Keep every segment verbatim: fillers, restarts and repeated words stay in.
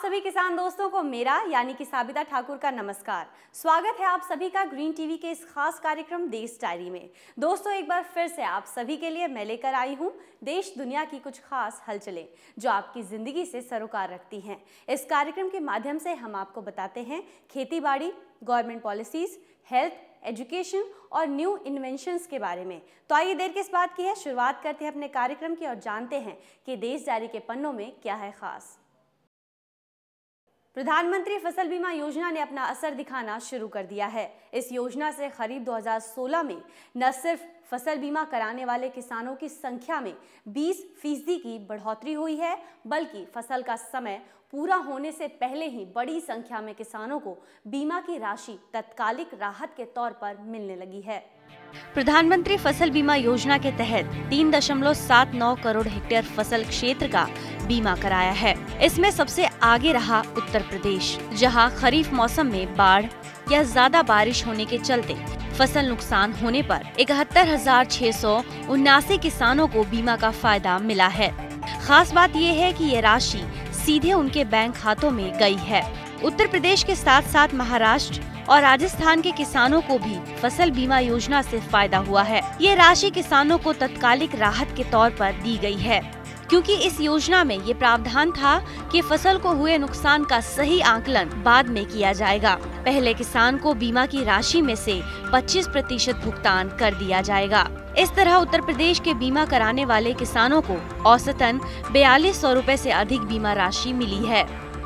सभी किसान दोस्तों को मेरा यानी कि साबिता ठाकुर का नमस्कार। स्वागत है आप सभी का ग्रीन टीवी के इस खास कार्यक्रम देश डायरी में। दोस्तों, एक बार फिर से आप सभी के लिए मैं लेकर आई हूं देश दुनिया की कुछ खास हलचलें जो आपकी जिंदगी से सरोकार रखती हैं। इस कार्यक्रम के माध्यम से हम आपको बताते हैं खेती बाड़ी, गवर्नमेंट पॉलिसीज, हेल्थ, एजुकेशन और न्यू इन्वेंशंस के बारे में। तो आइए देर किस बात की है, शुरुआत करते हैं अपने कार्यक्रम की और जानते हैं कि देश डायरी के पन्नों में क्या है खास। प्रधानमंत्री फसल बीमा योजना ने अपना असर दिखाना शुरू कर दिया है। इस योजना से खरीफ दो हज़ार सोलह में न सिर्फ फसल बीमा कराने वाले किसानों की संख्या में बीस फीसदी की बढ़ोतरी हुई है, बल्कि फसल का समय पूरा होने से पहले ही बड़ी संख्या में किसानों को बीमा की राशि तत्कालिक राहत के तौर पर मिलने लगी है। प्रधानमंत्री फसल बीमा योजना के तहत तीन दशमलव सात नौ करोड़ हेक्टेयर फसल क्षेत्र का बीमा कराया है। इसमें सबसे आगे रहा उत्तर प्रदेश, जहां खरीफ मौसम में बाढ़ या ज्यादा बारिश होने के चलते फसल नुकसान होने पर इकहत्तर हजार छह सौ उन्नासी किसानों को बीमा का फायदा मिला है। खास बात ये है कि ये राशि सीधे उनके बैंक खातों में गई है। उत्तर प्रदेश के साथ साथ महाराष्ट्र और राजस्थान के किसानों को भी फसल बीमा योजना से फायदा हुआ है। ये राशि किसानों को तत्कालिक राहत के तौर पर दी गई है, क्योंकि इस योजना में ये प्रावधान था कि फसल को हुए नुकसान का सही आकलन बाद में किया जाएगा। पहले किसान को बीमा की राशि में से पच्चीस प्रतिशत भुगतान कर दिया जाएगा। इस तरह उत्तर प्रदेश के बीमा कराने वाले किसानों को औसतन बयालीस सौ रूपए से अधिक बीमा राशि मिली है।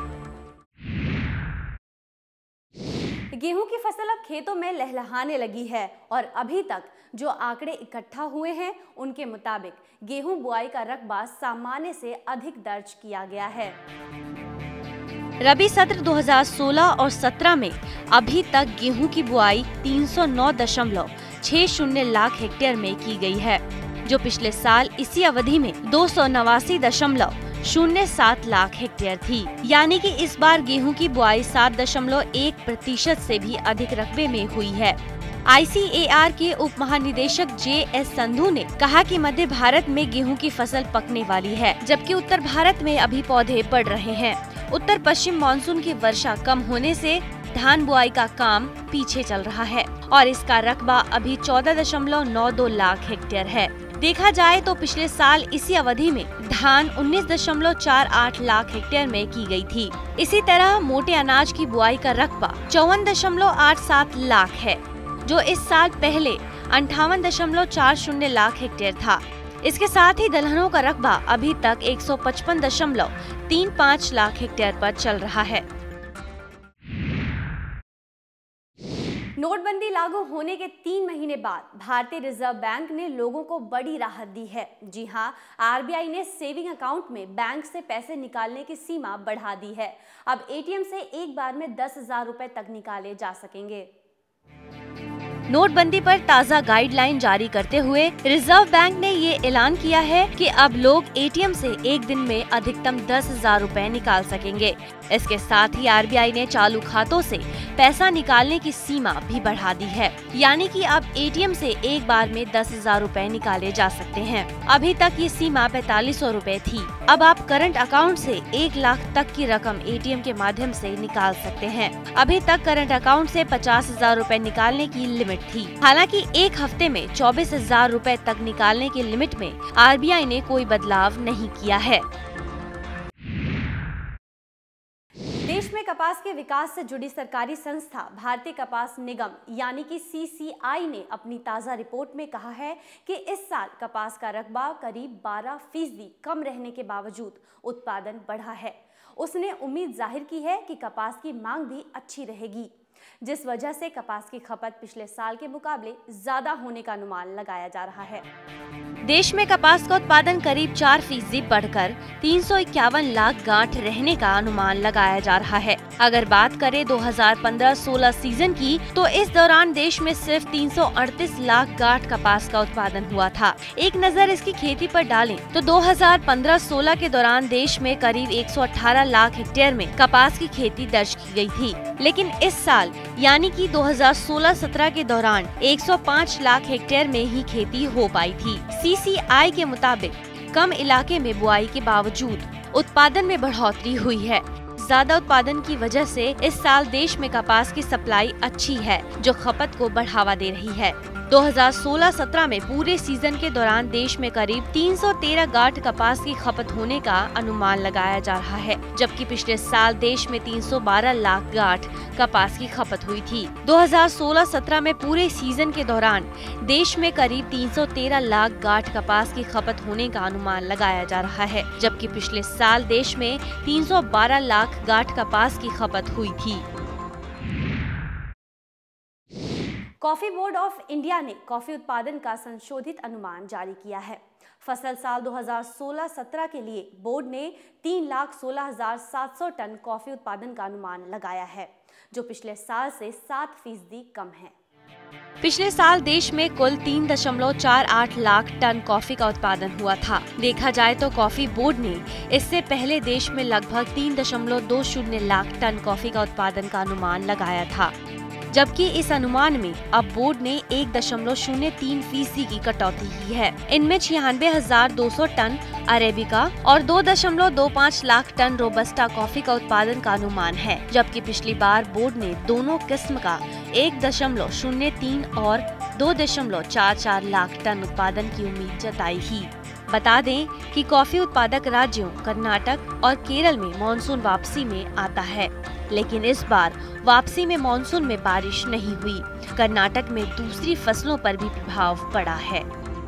गेहूं की फसल अब खेतों में लहलहाने लगी है और अभी तक जो आंकड़े इकट्ठा हुए हैं उनके मुताबिक गेहूं बुआई का रकबा सामान्य से अधिक दर्ज किया गया है। रबी सत्र दो हज़ार सोलह और सत्रह में अभी तक गेहूं की बुआई तीन सौ नौ दशमलव छह शून्य लाख हेक्टेयर में की गई है, जो पिछले साल इसी अवधि में दो सौ नवासी दशमलव शून्य सात लाख हेक्टेयर थी। यानी कि इस बार गेहूं की बुआई सात दशमलव एक प्रतिशत से भी अधिक रकबे में हुई है। आई सी ए आर के उप महानिदेशक जे एस संधू ने कहा कि मध्य भारत में गेहूं की फसल पकने वाली है, जबकि उत्तर भारत में अभी पौधे बढ़ रहे हैं। उत्तर पश्चिम मानसून की वर्षा कम होने से धान बुआई का काम पीछे चल रहा है और इसका रकबा अभी चौदह दशमलव नौ दो लाख हेक्टेयर है। देखा जाए तो पिछले साल इसी अवधि में धान उन्नीस दशमलव चार आठ लाख हेक्टेयर में की गई थी। इसी तरह मोटे अनाज की बुआई का रकबा चौवन दशमलव आठ सात लाख है, जो इस साल पहले अंठावन दशमलव चार शून्य लाख हेक्टेयर था। इसके साथ ही दलहनों का रकबा अभी तक एक सौ पचपन दशमलव तीन पाँच लाख हेक्टेयर पर चल रहा है। नोटबंदी लागू होने के तीन महीने बाद भारतीय रिजर्व बैंक ने लोगों को बड़ी राहत दी है। जी हां, आर बी आई ने सेविंग अकाउंट में बैंक से पैसे निकालने की सीमा बढ़ा दी है। अब ए टी एम से एक बार में दस हजार रुपए तक निकाले जा सकेंगे। नोटबंदी पर ताज़ा गाइडलाइन जारी करते हुए रिजर्व बैंक ने ये ऐलान किया है कि अब लोग ए टी एम से एक दिन में अधिकतम दस हजार रूपए निकाल सकेंगे। इसके साथ ही आर बी आई ने चालू खातों से पैसा निकालने की सीमा भी बढ़ा दी है, यानी कि अब ए टी एम से एक बार में दस हजार रूपए निकाले जा सकते हैं। अभी तक ये सीमा पैतालीस सौ रूपए थी। अब आप करंट अकाउंट से एक लाख तक की रकम ए टी एम के माध्यम से निकाल सकते हैं। अभी तक करंट अकाउंट से पचास हजार रूपए निकालने की लिमिट थी। हालांकि एक हफ्ते में चौबीस हजार रूपए तक निकालने की लिमिट में आर बी आई ने कोई बदलाव नहीं किया है। देश में कपास के विकास से जुड़ी सरकारी संस्था भारतीय कपास निगम यानी कि सी सी आई ने अपनी ताज़ा रिपोर्ट में कहा है कि इस साल कपास का रकबा करीब बारह फीसदी कम रहने के बावजूद उत्पादन बढ़ा है। उसने उम्मीद जाहिर की है कि कपास की मांग भी अच्छी रहेगी, जिस वजह से कपास की खपत पिछले साल के मुकाबले ज्यादा होने का अनुमान लगाया जा रहा है। देश में कपास का उत्पादन करीब चार फीसदी बढ़कर तीन सौ इक्यावन लाख गांठ रहने का अनुमान लगाया जा रहा है। अगर बात करें दो हज़ार पंद्रह सोलह सीजन की, तो इस दौरान देश में सिर्फ तीन सौ अड़तीस लाख गांठ कपास का उत्पादन हुआ था। एक नजर इसकी खेती पर डालें तो दो हज़ार पंद्रह सोलह के दौरान देश में करीब एक सौ अठारह लाख हेक्टेयर में कपास की खेती दर्ज की गई थी, लेकिन इस साल यानी कि दो हज़ार सोलह सत्रह के दौरान एक सौ पाँच लाख हेक्टेयर में ही खेती हो पाई थी। सी सी आई के मुताबिक कम इलाके में बुआई के बावजूद उत्पादन में बढ़ोतरी हुई है। ज्यादा उत्पादन की वजह से इस साल देश में कपास की सप्लाई अच्छी है, जो खपत को बढ़ावा दे रही है। दो हज़ार सोलह सत्रह में पूरे सीजन के दौरान देश में करीब तीन सौ तेरह गांठ कपास की खपत होने का अनुमान लगाया जा रहा है, जबकि पिछले साल देश में तीन सौ बारह लाख गांठ कपास की खपत हुई थी। दो हज़ार सोलह सत्रह में पूरे सीजन के दौरान देश में करीब तीन सौ तेरह लाख गांठ कपास की खपत होने का अनुमान लगाया जा रहा है, जबकि पिछले साल देश में तीन सौ बारह लाख गांठ कपास की खपत हुई थी। कॉफी बोर्ड ऑफ इंडिया ने कॉफी उत्पादन का संशोधित अनुमान जारी किया है। फसल साल दो हज़ार सोलह सत्रह के लिए बोर्ड ने तीन लाख सोलह हजार सात सौ टन कॉफी उत्पादन का अनुमान लगाया है, जो पिछले साल से सात फीसदी कम है। पिछले साल देश में कुल तीन दशमलव चार आठ लाख टन कॉफी का उत्पादन हुआ था। देखा जाए तो कॉफी बोर्ड ने इससे पहले देश में लगभग तीन दशमलव दो शून्य लाख टन कॉफी का उत्पादन का अनुमान लगाया था, जबकि इस अनुमान में अब बोर्ड ने एक दशमलव शून्य तीन फीसदी की कटौती की है। इनमें छियानवे हजार दो सौ टन अरेबिका और दो दशमलव दो पाँच लाख टन रोबस्टा कॉफी का उत्पादन का अनुमान है, जबकि पिछली बार बोर्ड ने दोनों किस्म का एक दशमलव शून्य तीन और दो दशमलव चार चार लाख टन उत्पादन की उम्मीद जताई ही। बता दें कि कॉफी उत्पादक राज्यों कर्नाटक और केरल में मानसून वापसी में आता है, लेकिन इस बार वापसी में मानसून में बारिश नहीं हुई। कर्नाटक में दूसरी फसलों पर भी प्रभाव पड़ा है।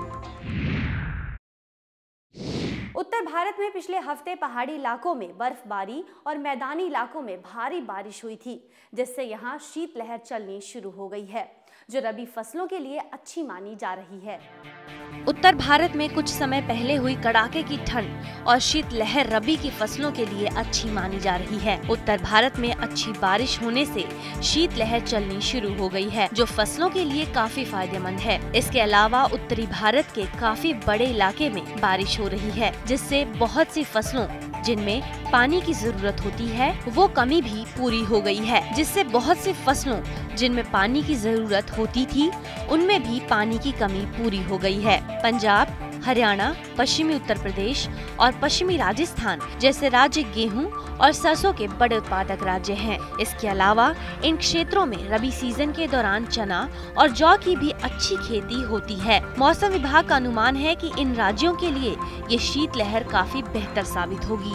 उत्तर भारत में पिछले हफ्ते पहाड़ी इलाकों में बर्फबारी और मैदानी इलाकों में भारी बारिश हुई थी, जिससे यहां शीतलहर चलनी शुरू हो गई है, जो रबी फसलों के लिए अच्छी मानी जा रही है। उत्तर भारत में कुछ समय पहले हुई कड़ाके की ठंड और शीतलहर रबी की फसलों के लिए अच्छी मानी जा रही है। उत्तर भारत में अच्छी बारिश होने से शीतलहर चलनी शुरू हो गई है, जो फसलों के लिए काफी फायदेमंद है। इसके अलावा उत्तरी भारत के काफी बड़े इलाके में बारिश हो रही है, जिससे बहुत सी फसलों जिनमें पानी की जरूरत होती है वो कमी भी पूरी हो गई है, जिससे बहुत सी फसलों जिनमें पानी की जरूरत होती थी उनमें भी पानी की कमी पूरी हो गई है। पंजाब, हरियाणा, पश्चिमी उत्तर प्रदेश और पश्चिमी राजस्थान जैसे राज्य गेहूं और सरसों के बड़े उत्पादक राज्य हैं। इसके अलावा इन क्षेत्रों में रबी सीजन के दौरान चना और जौ की भी अच्छी खेती होती है। मौसम विभाग का अनुमान है कि इन राज्यों के लिए ये शीतलहर काफी बेहतर साबित होगी।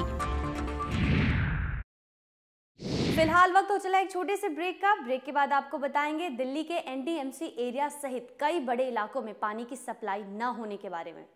फिलहाल वक्त हो चला एक छोटे से ब्रेक का। ब्रेक के बाद आपको बताएंगे दिल्ली के N D M C area सहित कई बड़े इलाकों में पानी की सप्लाई न होने के बारे में।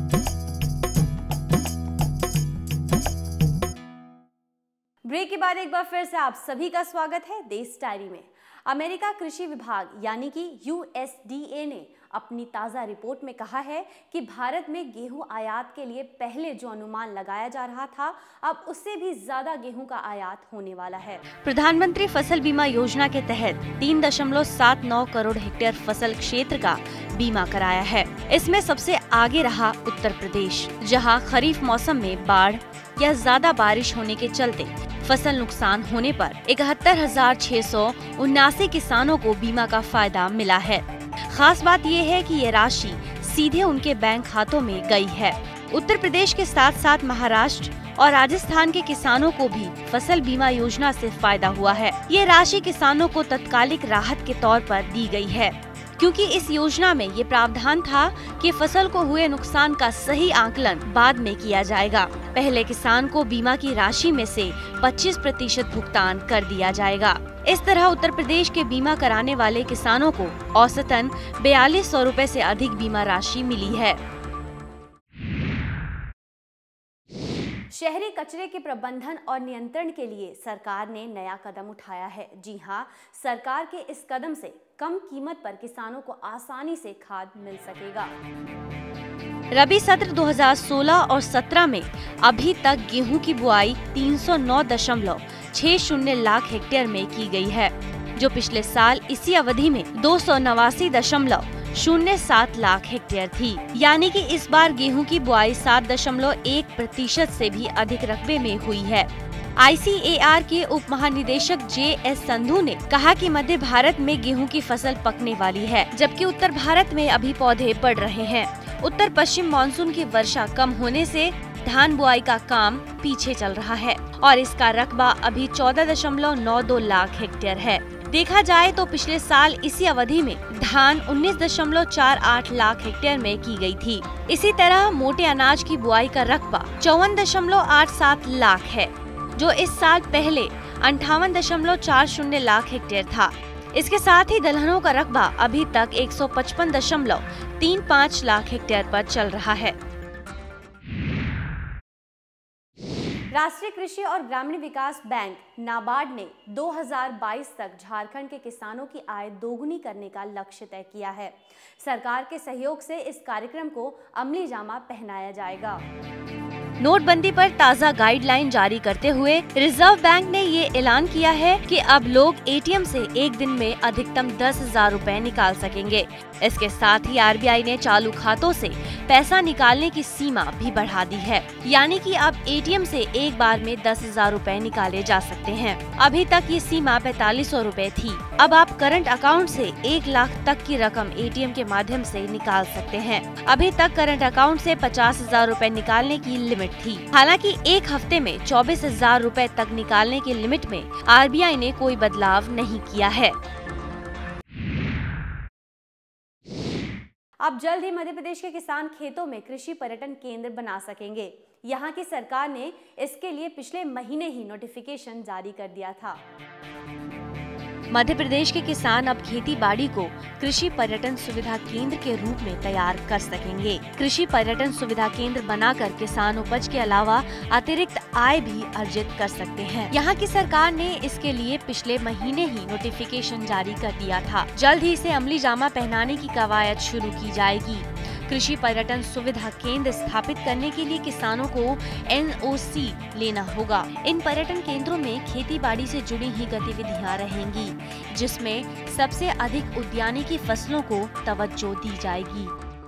ब्रेक के बाद एक बार फिर से आप सभी का स्वागत है देश डायरी में। अमेरिका कृषि विभाग यानी कि यू एस डी ए ने अपनी ताज़ा रिपोर्ट में कहा है कि भारत में गेहूं आयात के लिए पहले जो अनुमान लगाया जा रहा था, अब उससे भी ज्यादा गेहूं का आयात होने वाला है। प्रधानमंत्री फसल बीमा योजना के तहत तीन दशमलव सात नौ करोड़ हेक्टेयर फसल क्षेत्र का बीमा कराया है। इसमें सबसे आगे रहा उत्तर प्रदेश, जहां खरीफ मौसम में बाढ़ या ज्यादा बारिश होने के चलते फसल नुकसान होने पर इकहत्तर हजार छह सौ उन्यासी किसानों को बीमा का फायदा मिला है। खास बात ये है कि ये राशि सीधे उनके बैंक खातों में गई है। उत्तर प्रदेश के साथ साथ महाराष्ट्र और राजस्थान के किसानों को भी फसल बीमा योजना से फायदा हुआ है। ये राशि किसानों को तत्कालिक राहत के तौर पर दी गई है, क्योंकि इस योजना में ये प्रावधान था कि फसल को हुए नुकसान का सही आकलन बाद में किया जाएगा। पहले किसान को बीमा की राशि में से पच्चीस प्रतिशत भुगतान कर दिया जाएगा। इस तरह उत्तर प्रदेश के बीमा कराने वाले किसानों को औसतन बयालीस सौ रूपए से अधिक बीमा राशि मिली है। शहरी कचरे के प्रबंधन और नियंत्रण के लिए सरकार ने नया कदम उठाया है। जी हां, सरकार के इस कदम से कम कीमत पर किसानों को आसानी से खाद मिल सकेगा। रबी सत्र दो हज़ार सोलह और सत्रह में अभी तक गेहूं की बुआई तीन सौ नौ दशमलव छह शून्य लाख हेक्टेयर में की गई है, जो पिछले साल इसी अवधि में दो सौ नवासी दशमलव शून्य सात लाख हेक्टेयर थी। यानी कि इस बार गेहूं की बुआई सात दशमलव एक प्रतिशत से भी अधिक रकबे में हुई है। आई सी ए आर के उप महानिदेशक जे एस संधू ने कहा कि मध्य भारत में गेहूं की फसल पकने वाली है, जबकि उत्तर भारत में अभी पौधे बढ़ रहे हैं। उत्तर पश्चिम मानसून की वर्षा कम होने से धान बुआई का काम पीछे चल रहा है और इसका रकबा अभी चौदह दशमलव नौ दो लाख हेक्टेयर है। देखा जाए तो पिछले साल इसी अवधि में धान उन्नीस दशमलव चार आठ लाख हेक्टेयर में की गई थी। इसी तरह मोटे अनाज की बुआई का रकबा चौवन दशमलव आठ सात लाख है, जो इस साल पहले अंठावन दशमलव चार शून्य लाख हेक्टेयर था। इसके साथ ही दलहनों का रकबा अभी तक एक सौ पचपन दशमलव तीन पाँच लाख हेक्टेयर पर चल रहा है। राष्ट्रीय कृषि और ग्रामीण विकास बैंक नाबार्ड ने दो हज़ार बाईस तक झारखंड के किसानों की आय दोगुनी करने का लक्ष्य तय किया है। सरकार के सहयोग से इस कार्यक्रम को अमली जामा पहनाया जाएगा। नोटबंदी पर ताज़ा गाइडलाइन जारी करते हुए रिजर्व बैंक ने ये ऐलान किया है कि अब लोग एटीएम से एक दिन में अधिकतम दस हजार रूपए निकाल सकेंगे। इसके साथ ही आरबीआई ने चालू खातों से पैसा निकालने की सीमा भी बढ़ा दी है, यानी कि अब एटीएम से एक बार में दस हजार रूपए निकाले जा सकते हैं। अभी तक ये सीमा पैतालीस सौ रूपए थी। अब आप करंट अकाउंट से एक लाख तक की रकम एटीएम के माध्यम से निकाल सकते हैं। अभी तक करंट अकाउंट से पचास हजार रूपए निकालने की लिमिट थी। हालांकि एक हफ्ते में चौबीस हजार रूपए तक निकालने की लिमिट में आरबीआई ने कोई बदलाव नहीं किया है। अब जल्द ही मध्य प्रदेश के किसान खेतों में कृषि पर्यटन केंद्र बना सकेंगे। यहाँ की सरकार ने इसके लिए पिछले महीने ही नोटिफिकेशन जारी कर दिया था। मध्य प्रदेश के किसान अब खेती बाड़ी को कृषि पर्यटन सुविधा केंद्र के रूप में तैयार कर सकेंगे। कृषि पर्यटन सुविधा केंद्र बनाकर किसान उपज के अलावा अतिरिक्त आय भी अर्जित कर सकते हैं। यहाँ की सरकार ने इसके लिए पिछले महीने ही नोटिफिकेशन जारी कर दिया था। जल्द ही इसे अमली जामा पहनाने की कवायद शुरू की जाएगी। कृषि पर्यटन सुविधा केंद्र स्थापित करने के लिए किसानों को एन ओ सी लेना होगा। इन पर्यटन केंद्रों में खेती बाड़ी से जुड़ी ही गतिविधियां रहेंगी, जिसमें सबसे अधिक उद्यानिकी फसलों को तवज्जो दी जाएगी।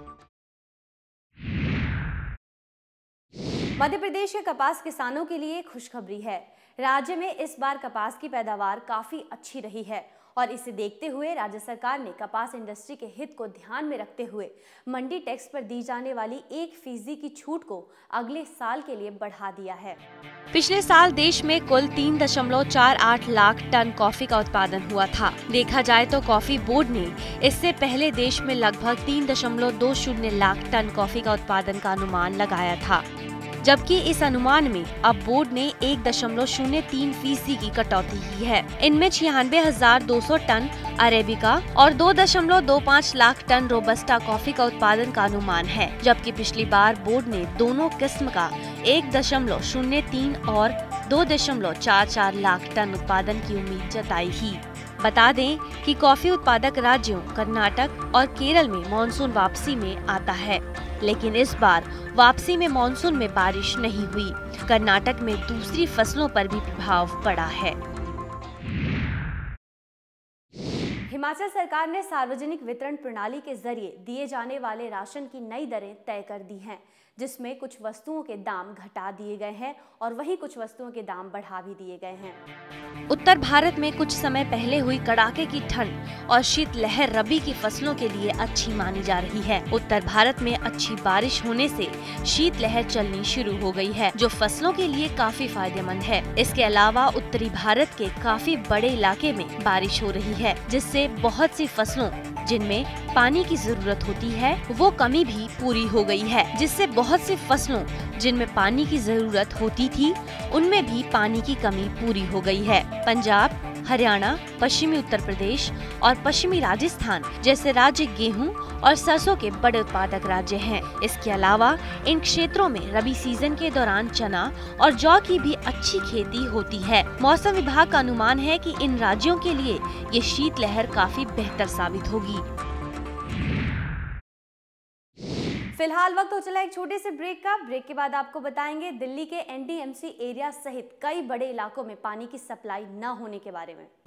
मध्य प्रदेश के कपास किसानों के लिए खुशखबरी है। राज्य में इस बार कपास की पैदावार काफी अच्छी रही है और इसे देखते हुए राज्य सरकार ने कपास इंडस्ट्री के हित को ध्यान में रखते हुए मंडी टैक्स पर दी जाने वाली एक फीसदी की छूट को अगले साल के लिए बढ़ा दिया है। पिछले साल देश में कुल तीन दशमलव चार आठ लाख टन कॉफी का उत्पादन हुआ था। देखा जाए तो कॉफी बोर्ड ने इससे पहले देश में लगभग तीन दशमलव दो शून्य लाख टन कॉफी का उत्पादन का अनुमान लगाया था, जबकि इस अनुमान में अब बोर्ड ने एक दशमलव शून्य तीन फीसदी की कटौती की है। इनमें छियानवे हजार दो सौ टन अरेबिका और दो दशमलव दो पाँच लाख टन रोबस्टा कॉफी का उत्पादन का अनुमान है, जबकि पिछली बार बोर्ड ने दोनों किस्म का एक दशमलव शून्य तीन और दो दशमलव चार चार लाख टन उत्पादन की उम्मीद जताई ही। बता दें कि कॉफी उत्पादक राज्यों कर्नाटक और केरल में मानसून वापसी में आता है, लेकिन इस बार वापसी में मानसून में बारिश नहीं हुई। कर्नाटक में दूसरी फसलों पर भी प्रभाव पड़ा है। हिमाचल सरकार ने सार्वजनिक वितरण प्रणाली के जरिए दिए जाने वाले राशन की नई दरें तय कर दी हैं, जिसमें कुछ वस्तुओं के दाम घटा दिए गए हैं और वहीं कुछ वस्तुओं के दाम बढ़ा भी दिए गए हैं। उत्तर भारत में कुछ समय पहले हुई कड़ाके की ठंड और शीतलहर रबी की फसलों के लिए अच्छी मानी जा रही है। उत्तर भारत में अच्छी बारिश होने से शीतलहर चलनी शुरू हो गई है, जो फसलों के लिए काफी फायदेमंद है। इसके अलावा उत्तरी भारत के काफी बड़े इलाके में बारिश हो रही है, जिससे बहुत सी फसलों जिनमें पानी की जरूरत होती है वो कमी भी पूरी हो गई है, जिससे बहुत सी फसलों जिनमें पानी की जरूरत होती थी उनमें भी पानी की कमी पूरी हो गई है। पंजाब, हरियाणा, पश्चिमी उत्तर प्रदेश और पश्चिमी राजस्थान जैसे राज्य गेहूं और सरसों के बड़े उत्पादक राज्य हैं। इसके अलावा इन क्षेत्रों में रबी सीजन के दौरान चना और जौ की भी अच्छी खेती होती है। मौसम विभाग का अनुमान है कि इन राज्यों के लिए ये शीतलहर काफी बेहतर साबित होगी। फिलहाल वक्त हो चला एक छोटे से ब्रेक का। ब्रेक के बाद आपको बताएंगे दिल्ली के एनडीएमसी एरिया सहित कई बड़े इलाकों में पानी की सप्लाई न होने के बारे में।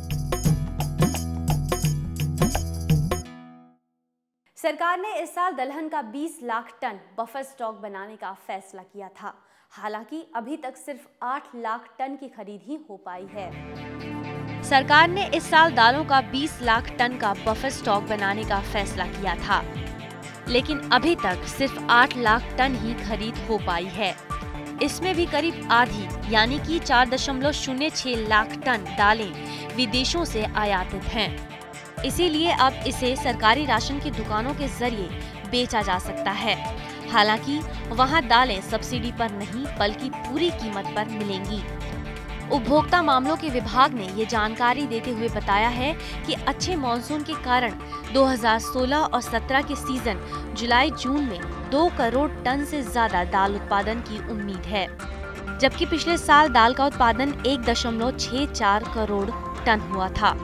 सरकार ने इस साल दलहन का बीस लाख टन बफर स्टॉक बनाने का फैसला किया था। हालांकि अभी तक सिर्फ आठ लाख टन की खरीद ही हो पाई है। सरकार ने इस साल दालों का बीस लाख टन का बफर स्टॉक बनाने का फैसला किया था। लेकिन अभी तक सिर्फ आठ लाख टन ही खरीद हो पाई है। इसमें भी करीब आधी यानी कि चार दशमलव शून्य छह लाख टन दालें विदेशों से आयातित हैं। इसीलिए अब इसे सरकारी राशन की दुकानों के जरिए बेचा जा सकता है। हालांकि वहां दालें सब्सिडी पर नहीं बल्कि पूरी कीमत पर मिलेंगी। उपभोक्ता मामलों के विभाग ने ये जानकारी देते हुए बताया है कि अच्छे मॉनसून के कारण दो हज़ार सोलह और सत्रह के सीजन जुलाई जून में दो करोड़ टन से ज्यादा दाल उत्पादन की उम्मीद है, जबकि पिछले साल दाल का उत्पादन एक दशमलव छह चार करोड़ टन हुआ था।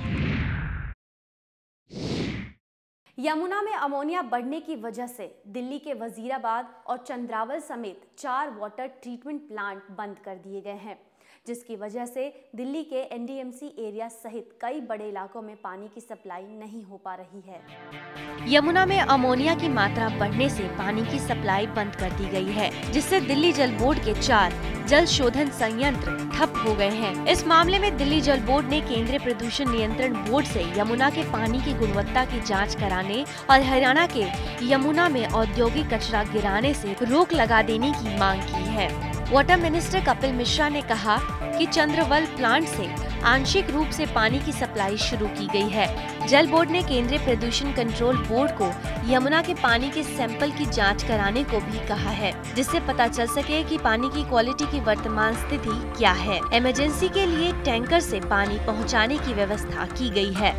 यमुना में अमोनिया बढ़ने की वजह से दिल्ली के वजीराबाद और चंद्रावल समेत चार वाटर ट्रीटमेंट प्लांट बंद कर दिए गए हैं, जिसकी वजह से दिल्ली के N D M C area सहित कई बड़े इलाकों में पानी की सप्लाई नहीं हो पा रही है। यमुना में अमोनिया की मात्रा बढ़ने से पानी की सप्लाई बंद कर दी गई है, जिससे दिल्ली जल बोर्ड के चार जल शोधन संयंत्र ठप हो गए हैं। इस मामले में दिल्ली जल बोर्ड ने केंद्रीय प्रदूषण नियंत्रण बोर्ड से यमुना के पानी की गुणवत्ता की जांच कराने और हरियाणा के यमुना में औद्योगिक कचरा गिराने से रोक लगा देने की मांग की है। वाटर मिनिस्टर कपिल मिश्रा ने कहा कि चंद्रवल प्लांट से आंशिक रूप से पानी की सप्लाई शुरू की गई है। जल बोर्ड ने केंद्रीय प्रदूषण कंट्रोल बोर्ड को यमुना के पानी के सैंपल की जांच कराने को भी कहा है, जिससे पता चल सके कि पानी की क्वालिटी की वर्तमान स्थिति क्या है। इमरजेंसी के लिए टैंकर से पानी पहुंचाने की व्यवस्था की गई है।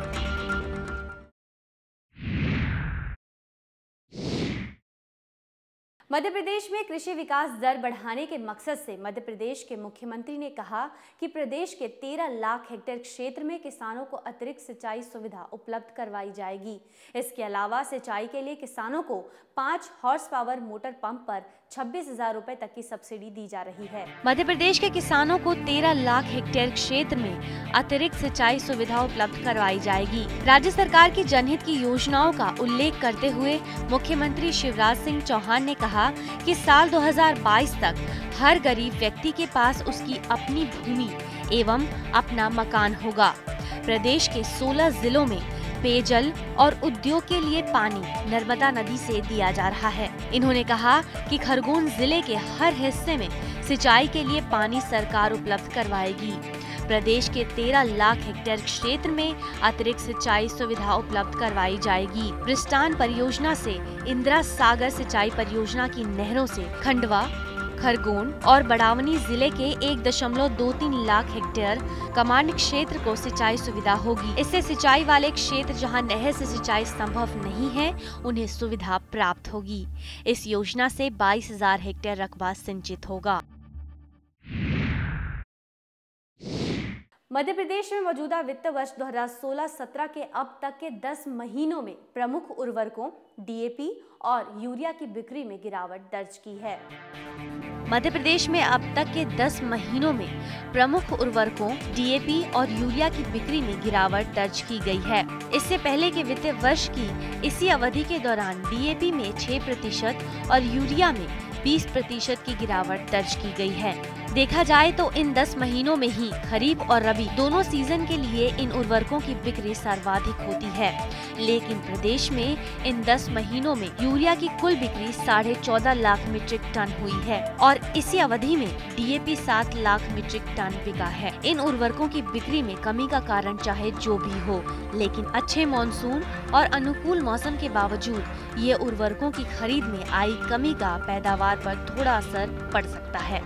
मध्य प्रदेश में कृषि विकास दर बढ़ाने के मकसद से मध्य प्रदेश के मुख्यमंत्री ने कहा कि प्रदेश के तेरह लाख हेक्टेयर क्षेत्र में किसानों को अतिरिक्त सिंचाई सुविधा उपलब्ध करवाई जाएगी। इसके अलावा सिंचाई के लिए किसानों को पाँच हॉर्स पावर मोटर पंप पर छब्बीस हजार रूपए तक की सब्सिडी दी जा रही है। मध्य प्रदेश के किसानों को तेरह लाख हेक्टेयर क्षेत्र में अतिरिक्त सिंचाई सुविधा उपलब्ध करवाई जाएगी। राज्य सरकार की जनहित की योजनाओं का उल्लेख करते हुए मुख्यमंत्री शिवराज सिंह चौहान ने कहा कि साल दो हज़ार बाईस तक हर गरीब व्यक्ति के पास उसकी अपनी भूमि एवं अपना मकान होगा। प्रदेश के सोलह जिलों में पेयजल और उद्योग के लिए पानी नर्मदा नदी से दिया जा रहा है। इन्होंने कहा कि खरगोन जिले के हर हिस्से में सिंचाई के लिए पानी सरकार उपलब्ध करवाएगी। प्रदेश के तेरह लाख हेक्टेयर क्षेत्र में अतिरिक्त सिंचाई सुविधा उपलब्ध करवाई जाएगी। ब्रिस्टान परियोजना से इंदिरा सागर सिंचाई परियोजना की नहरों से खंडवा, खरगोन और बड़ावनी जिले के एक दशमलव दो तीन लाख हेक्टेयर कमांड क्षेत्र को सिंचाई सुविधा होगी। इससे सिंचाई वाले क्षेत्र जहां नहर से सिंचाई संभव नहीं है, उन्हें सुविधा प्राप्त होगी। इस योजना से बाईस हजार हेक्टेयर रकबा सिंचित होगा। मध्य प्रदेश में मौजूदा वित्त वर्ष दो हज़ार सोलह सत्रह के अब तक के दस महीनों में प्रमुख उर्वरकों डी ए पी और यूरिया की बिक्री में गिरावट दर्ज की है। मध्य प्रदेश में अब तक के दस महीनों में प्रमुख उर्वरकों डी ए पी और यूरिया की बिक्री में गिरावट दर्ज की गई है। इससे पहले के वित्तीय वर्ष की इसी अवधि के दौरान डी ए पी में छह प्रतिशत और यूरिया में बीस प्रतिशत की गिरावट दर्ज की गई है। देखा जाए तो इन दस महीनों में ही खरीफ और रबी दोनों सीजन के लिए इन उर्वरकों की बिक्री सर्वाधिक होती है, लेकिन प्रदेश में इन दस महीनों में यूरिया की कुल बिक्री साढ़े चौदह लाख मीट्रिक टन हुई है और इसी अवधि में डी ए पी सात लाख मीट्रिक टन बिका है। इन उर्वरकों की बिक्री में कमी का कारण चाहे जो भी हो, लेकिन अच्छे मानसून और अनुकूल मौसम के बावजूद ये उर्वरकों की खरीद में आई कमी का पैदावार पर थोड़ा असर पड़ सकता है।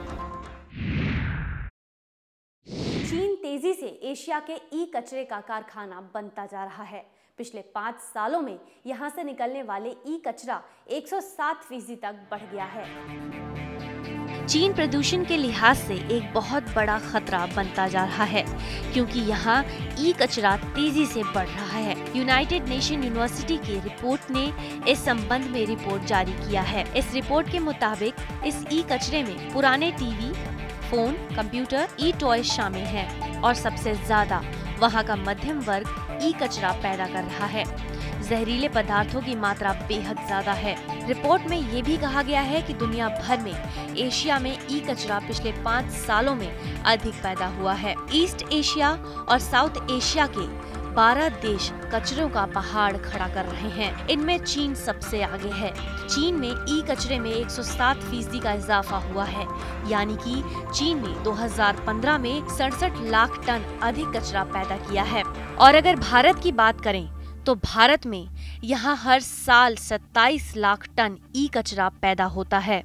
चीन तेजी से एशिया के ई कचरे का कारखाना बनता जा रहा है। पिछले पाँच सालों में यहां से निकलने वाले ई कचरा एक सौ सात फीसदी तक बढ़ गया है। चीन प्रदूषण के लिहाज से एक बहुत बड़ा खतरा बनता जा रहा है, क्योंकि यहाँ ई कचरा तेजी से बढ़ रहा है। यूनाइटेड नेशन यूनिवर्सिटी की रिपोर्ट ने इस संबंध में रिपोर्ट जारी किया है। इस रिपोर्ट के मुताबिक इस ई कचरे में पुराने TV, phone, computer, E toy शामिल हैं और सबसे ज्यादा वहाँ का मध्यम वर्ग ई कचरा पैदा कर रहा है। जहरीले पदार्थों की मात्रा बेहद ज्यादा है। रिपोर्ट में ये भी कहा गया है कि दुनिया भर में एशिया में ई कचरा पिछले पाँच सालों में अधिक पैदा हुआ है। ईस्ट एशिया और साउथ एशिया के बारह देश कचरों का पहाड़ खड़ा कर रहे हैं। इनमें चीन सबसे आगे है। चीन में ई कचरे में एक सौ सात फीसदी का इजाफा हुआ है, यानी कि चीन ने दो हज़ार पंद्रह में सड़सठ लाख टन अधिक कचरा पैदा किया है। और अगर भारत की बात करें तो भारत में यहाँ हर साल सत्ताईस लाख टन ई कचरा पैदा होता है।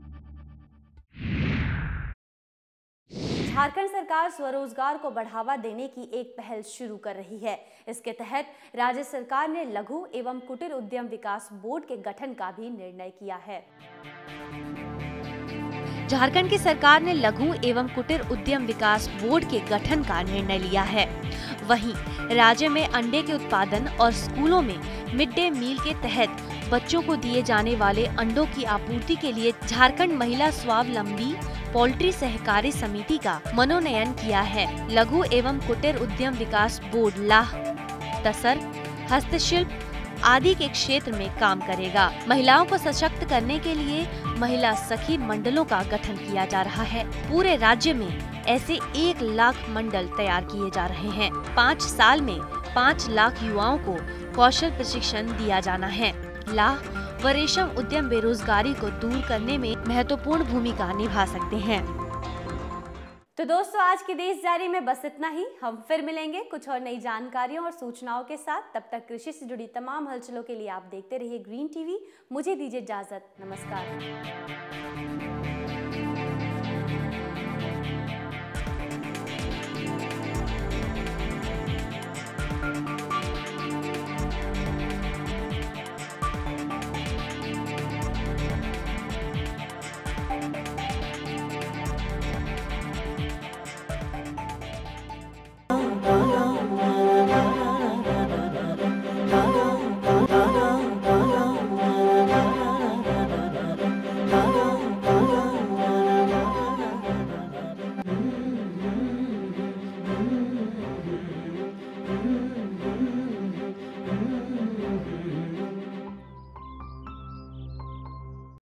झारखंड सरकार स्वरोजगार को बढ़ावा देने की एक पहल शुरू कर रही है। इसके तहत राज्य सरकार ने लघु एवं कुटीर उद्यम विकास बोर्ड के गठन का भी निर्णय किया है। झारखंड की सरकार ने लघु एवं कुटीर उद्यम विकास बोर्ड के गठन का निर्णय लिया है। वहीं राज्य में अंडे के उत्पादन और स्कूलों में मिड डे मील के तहत बच्चों को दिए जाने वाले अंडों की आपूर्ति के लिए झारखंड महिला स्वावलंबी पोल्ट्री सहकारी समिति का मनोनयन किया है। लघु एवं कुटीर उद्यम विकास बोर्ड लाह, तसर, हस्तशिल्प आदि के क्षेत्र में काम करेगा। महिलाओं को सशक्त करने के लिए महिला सखी मंडलों का गठन किया जा रहा है। पूरे राज्य में ऐसे एक लाख मंडल तैयार किए जा रहे हैं। पाँच साल में पाँच लाख युवाओं को कौशल प्रशिक्षण दिया जाना है। लाह व रेशम उद्यम बेरोजगारी को दूर करने में महत्वपूर्ण भूमिका निभा सकते हैं। तो दोस्तों, आज की देश डायरी में बस इतना ही। हम फिर मिलेंगे कुछ और नई जानकारियों और सूचनाओं के साथ। तब तक कृषि से जुड़ी तमाम हलचलों के लिए आप देखते रहिए ग्रीन टीवी। मुझे दीजिए इजाजत। नमस्कार।